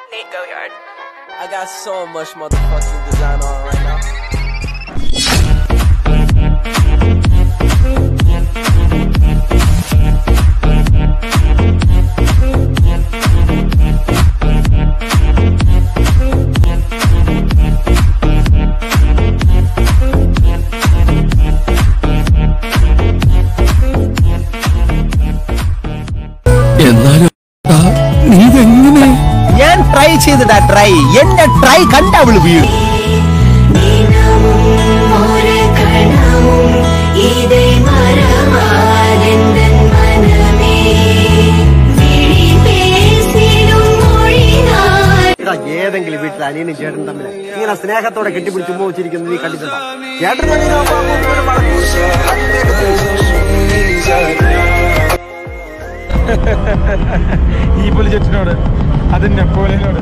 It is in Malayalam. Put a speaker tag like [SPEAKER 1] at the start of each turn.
[SPEAKER 1] Nate Goyard.
[SPEAKER 2] I got so much motherfucking design on right now.
[SPEAKER 3] ഞാൻ ട്രൈ ചെയ്തിടാ ട്രൈ എന്റെ ട്രൈ കണ്ട അവള് വീഴും ഏതെങ്കിലും വീട്ടിൽ അനിയനും ചേട്ടനും തമ്മിൽ ഇങ്ങനെ സ്നേഹത്തോടെ കെട്ടിപ്പിടിച്ച് വെച്ചിരിക്കുന്നത് നീ കണ്ടിട്ടുണ്ടോ
[SPEAKER 4] ഈ പൊലിച്ചെറ്റിനോട് അതിന്റെ പോലിനോട്